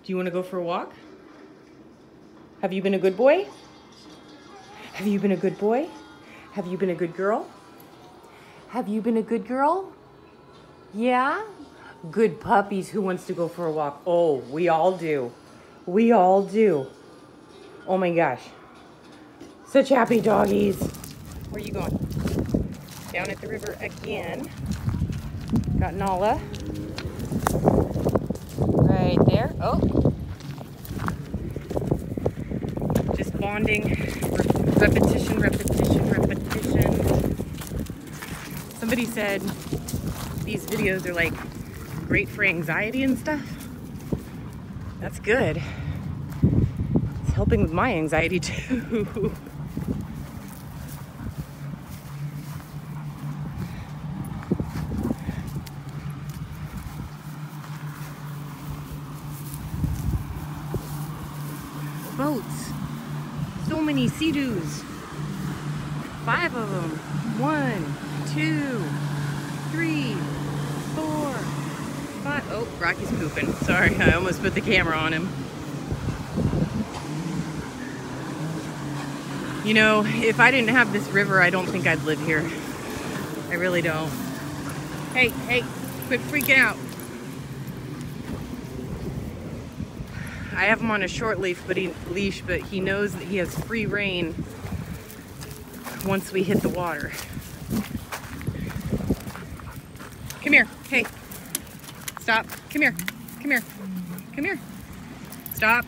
Do you want to go for a walk? Have you been a good boy? Have you been a good boy? Have you been a good girl? Have you been a good girl? Yeah? Good puppies. Who wants to go for a walk? Oh, we all do. We all do. Oh my gosh. Such happy doggies. Where are you going? Down at the river again. Got Nala. Right there. Oh. Just bonding. Repetition, repetition, repetition. Somebody said these videos are like great for anxiety and stuff. That's good. It's helping with my anxiety too. Boats. So many sea-doos. 5 of them. 1, 2, 3, 4, 5. Oh, Rocky's pooping. Sorry, I almost put the camera on him. You know, if I didn't have this river, I don't think I'd live here. I really don't. Hey, hey, quit freaking out. I have him on a short leash, but he knows that he has free rein once we hit the water. Come here. Hey. Stop. Come here. Come here. Come here. Stop.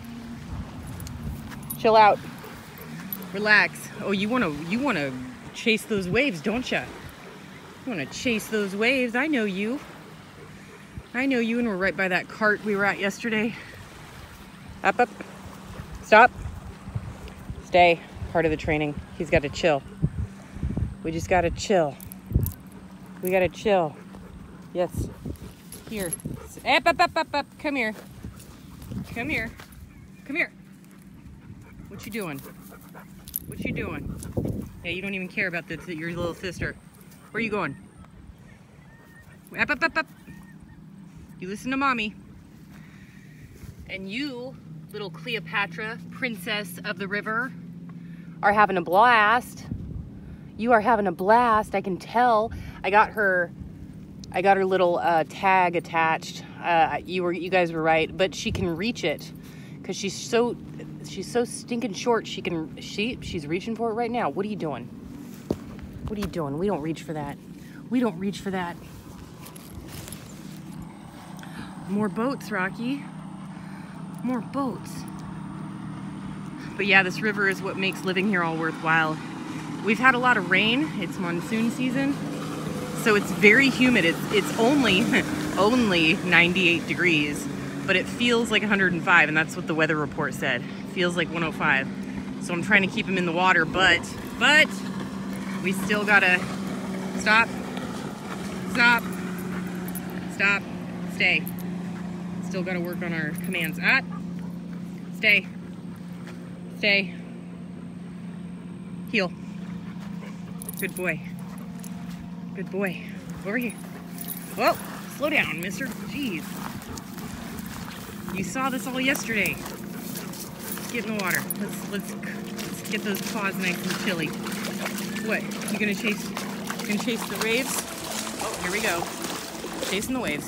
Chill out. Relax. Oh, you wanna chase those waves, don't ya? You wanna chase those waves. I know you. I know you, and we're right by that cart we were at yesterday. Up, up. Stop. Stay. Part of the training. He's got to chill. We just got to chill. We got to chill. Yes. Here. Up, up, up, up, up. Come here. Come here. Come here. What you doing? What you doing? Yeah, you don't even care about your little sister. Where are you going? Up, up, up, up. You listen to mommy. And you, little Cleopatra, princess of the river, are having a blast. You are having a blast, I can tell. I got her little tag attached. You guys were right, but she can reach it because she's so stinking short. She's reaching for it right now. What are you doing? What are you doing? We don't reach for that. We don't reach for that. More boats, Rocky. More boats. But yeah, this river is what makes living here all worthwhile. We've had a lot of rain. It's monsoon season, so it's very humid. It's only 98 degrees, but it feels like 105, and that's what the weather report said. It feels like 105. So I'm trying to keep him in the water, but we still gotta stop, stay. Still gotta work on our commands. Stay. Stay. Heel. Good boy. Good boy. Over here. Whoa, slow down, mister. Jeez. You saw this all yesterday. Get in the water. Let's get those paws nice and chilly. What? You gonna chase the waves? Oh, here we go. Chasing the waves.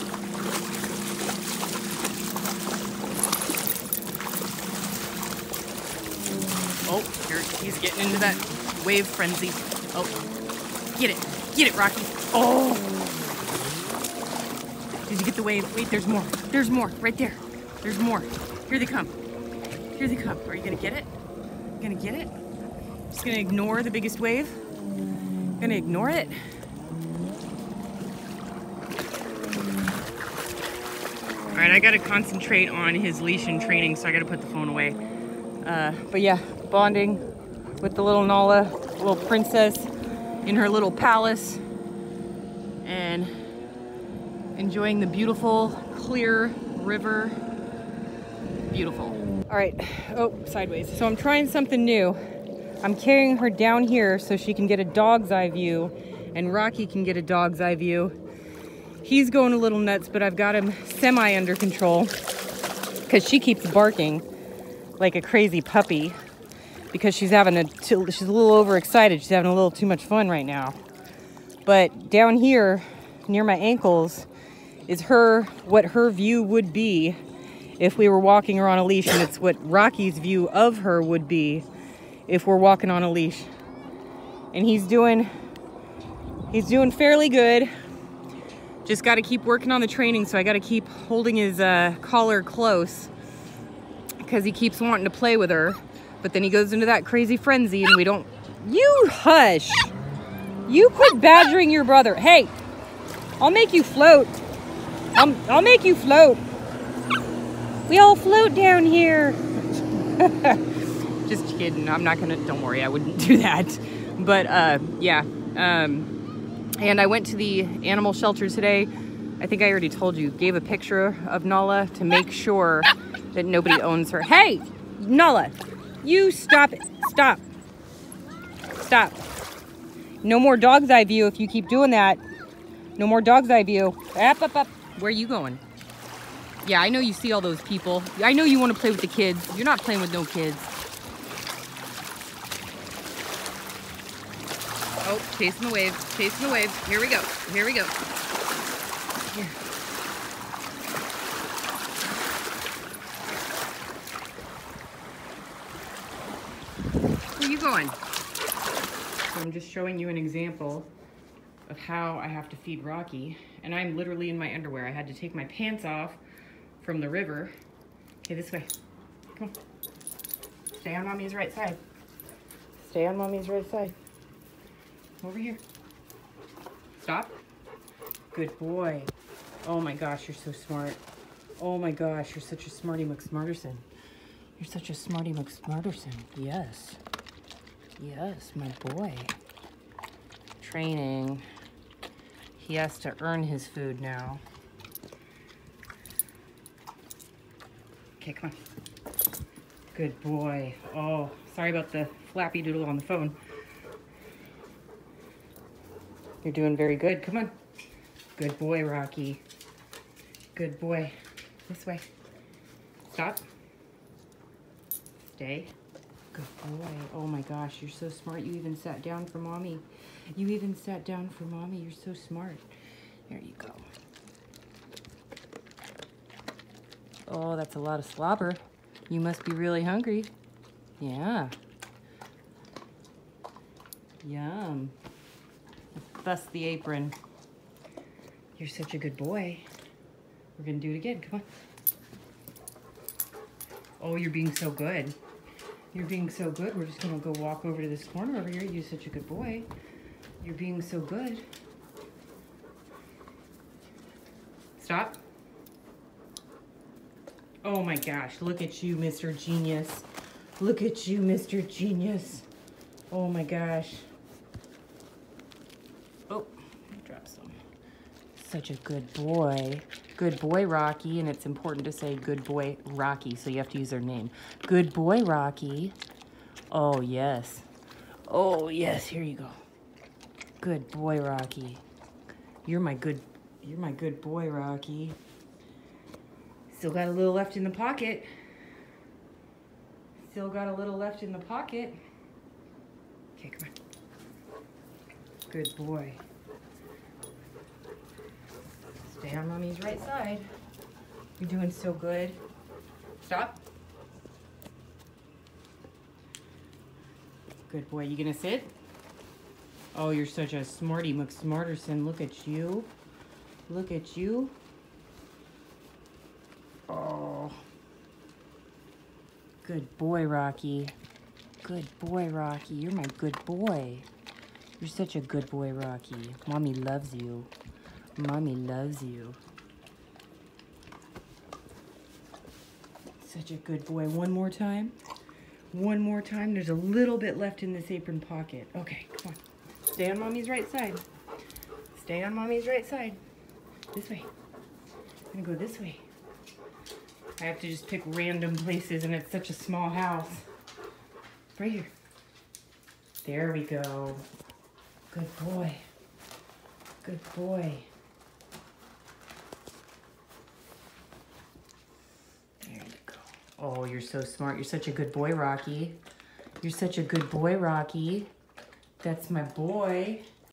Oh, he's getting into that wave frenzy. Oh, get it, Rocky. Oh, did you get the wave? Wait, there's more. There's more right there. There's more. Here they come. Here they come. Are you gonna get it? You gonna get it? Just gonna ignore the biggest wave? Gonna ignore it? All right, I gotta concentrate on his leash and training, so I gotta put the phone away. But yeah, bonding with the little Nala, little princess in her little palace, and enjoying the beautiful, clear river. Beautiful. All right, oh, sideways. So I'm trying something new. I'm carrying her down here so she can get a dog's eye view, and Rocky can get a dog's eye view. He's going a little nuts, but I've got him semi under control. because she keeps barking like a crazy puppy because she's a little overexcited. She's having a little too much fun right now. But down here near my ankles is what her view would be if we were walking her on a leash, and it's what Rocky's view of her would be if we're walking on a leash. And he's doing fairly good. Just got to keep working on the training, so I got to keep holding his collar close because he keeps wanting to play with her, but then he goes into that crazy frenzy and we don't... You hush! You quit badgering your brother. Hey, I'll make you float. I'll make you float. We all float down here. Just kidding. I'm not gonna, don't worry, I wouldn't do that. But yeah. And I went to the animal shelter today. I think I already told you, gave a picture of Nala to make sure that nobody owns her. Hey, Nala, you stop it. Stop. Stop. No more dog's eye view if you keep doing that. No more dog's eye view. Up, up, up. Where are you going? Yeah, I know you see all those people. I know you want to play with the kids. You're not playing with no kids. Oh, chasing the waves, chasing the waves. Here we go, here we go. Here. Where are you going? So I'm just showing you an example of how I have to feed Rocky. And I'm literally in my underwear. I had to take my pants off from the river. Okay, this way. Come on. Stay on mommy's right side. Stay on mommy's right side. Over here. Stop. Good boy. Oh my gosh, you're so smart. Oh my gosh, you're such a smarty McSmarterson. You're such a smarty McSmarterson. Yes. Yes, my boy. Training. He has to earn his food now. Okay, come on. Good boy. Oh, sorry about the flappy doodle on the phone. You're doing very good. Come on. Good boy, Rocky. Good boy. This way. Stop. Stay. Good boy. Oh my gosh, you're so smart. You even sat down for mommy. You even sat down for mommy. You're so smart. There you go. Oh, that's a lot of slobber. You must be really hungry. Yeah. Yum. Fuss the apron. You're such a good boy. We're gonna do it again. Come on. Oh, you're being so good. You're being so good. We're just gonna go walk over to this corner over here. You're such a good boy. You're being so good. Stop. Oh my gosh, look at you, Mr. Genius. Look at you, Mr. Genius. Oh my gosh. Oh, drop some. Such a good boy. Good boy, Rocky, and it's important to say good boy, Rocky, so you have to use their name. Good boy, Rocky. Oh, yes. Oh, yes, here you go. Good boy, Rocky. You're my good boy, Rocky. Still got a little left in the pocket. Still got a little left in the pocket. Okay, come on. Good boy. Stay on mommy's right side. You're doing so good. Stop. Good boy. You gonna sit? Oh, you're such a smarty McSmarterson. Look at you. Look at you. Oh. Good boy, Rocky. Good boy, Rocky. You're my good boy. You're such a good boy, Rocky. Mommy loves you. Mommy loves you. Such a good boy. One more time. One more time. There's a little bit left in this apron pocket. Okay, come on. Stay on mommy's right side. Stay on mommy's right side. This way. I'm gonna go this way. I have to just pick random places, and it's such a small house. Right here. There we go. Good boy. Good boy. There you Oh, you're so smart. You're such a good boy, Rocky. You're such a good boy, Rocky. That's my boy.